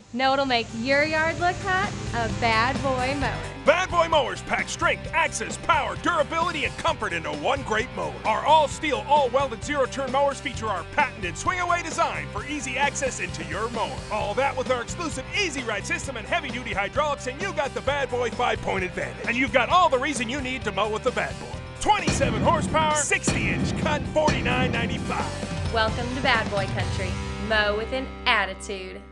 Know what'll make your yard look hot? A Bad Boy mower. Bad Boy mowers pack strength, access, power, durability, and comfort into one great mower. Our all-steel, all-welded zero-turn mowers feature our patented swing-away design for easy access into your mower. All that with our exclusive Easy Ride system and heavy-duty hydraulics, and you got the Bad Boy 5-point advantage. And you've got all the reason you need to mow with the Bad Boy. 27 horsepower, 60-inch cut, $49.95. Welcome to Bad Boy Country. Mow with an attitude.